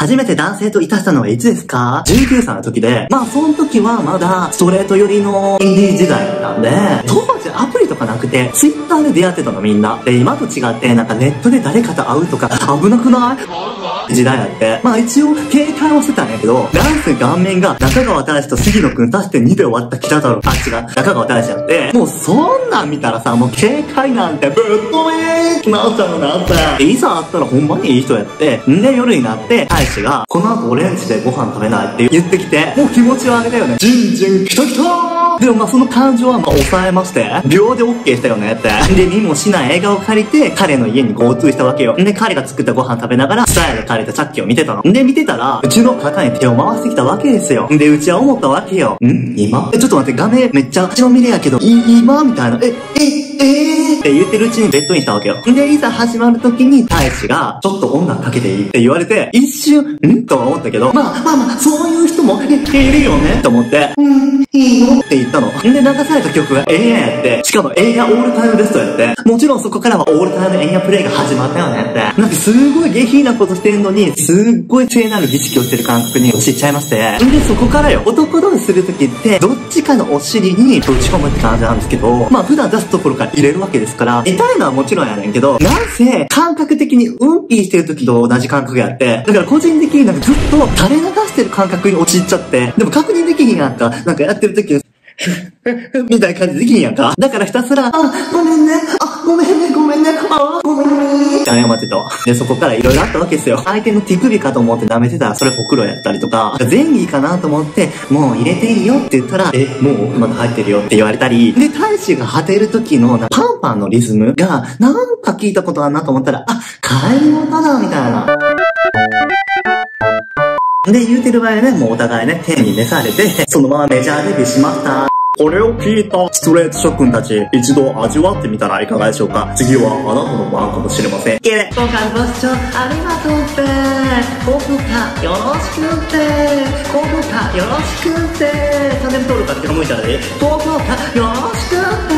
初めて男性といたしたのはいつですか？ 19 歳の時で、まあその時はまだストレート寄りのインディー時代なんで、当時アプリとかなくて、ツイッターで出会ってたのみんな。で、今と違ってなんかネットで誰かと会うとか危なくない時代やって。まあ一応警戒はしてたんやけど、なんせ顔面が中川大志と杉野くん足して2で終わった北太郎。あ、違う、中川大志やって、もうそんなん見たらさ、もう警戒なんてぶっ飛べーなっちゃうなって。いざ会ったらほんまにいい人やって、んで夜になって、大志が、この後俺んちでご飯食べないって言ってきて、もう気持ちを上げたよね。じんじんきたきたー。でもまあその感情はまあ抑えまして、秒で OK したよねって。で、見もしない映画を借りて、彼の家にGoToしたわけよ。で、彼が作ったご飯食べながら、スタイルで借りたチャッキを見てたの。で、見てたら、うちの肩に手を回してきたわけですよ。で、うちは思ったわけよ。今ちょっと待って、画面めっちゃ血の見れやけど、今みたいな。って言ってるうちにベッドにしたわけよ。で、いざ始まる時に、大志が、ちょっと音楽かけていいって言われて、一瞬、とは思ったけど、まあ、そういう人もいるよねと思って、いいよって言ったの。で、流された曲がエンヤやって、しかもエンヤオールタイムベストやって、もちろんそこからはオールタイムエンヤプレイが始まったよねって。なんかすごい下品なことしてるのに、すっごい聖なる儀式をしてる感覚に陥っちゃいまして。で、そこからよ、男同士するときって、どっちかのお尻に打ち込むって感じなんですけど、まあ普段出すところから入れるわけですから、痛いのはもちろんやねんけど、なんせ、感覚的にうんぴーしてる時と同じ感覚やって、だから個人的になんかずっと垂れ流してる感覚に陥っちゃって、でも確認できひんやんか、なんかやってる時に、みたいな感じできひんやんか。だからひたすら、ごめんね、ごめんね、ごめんね、ごめんね、って謝ってたわ。で、そこから色々あったわけですよ。相手の手首かと思って舐めてたら、それほくろやったりとか、前儀かなと思って、もう入れていいよって言ったら、もうまだ入ってるよって言われたり、で、大志が果てる時のパンパンのリズムが、なんか聞いたことあるなと思ったら、帰りの歌だ、みたいな。で、言うてる場合はね、もうお互いね、天に召されて、そのままメジャーデビューしました。これを聞いたストレート諸君たち、一度味わってみたらいかがでしょうか。次はあなたの番かもしれません。今回ご視聴ありがとうって。高評価よろしくって。高評価よろしくって。チャンネル登録は手の向いたらで、高評価よろしくって。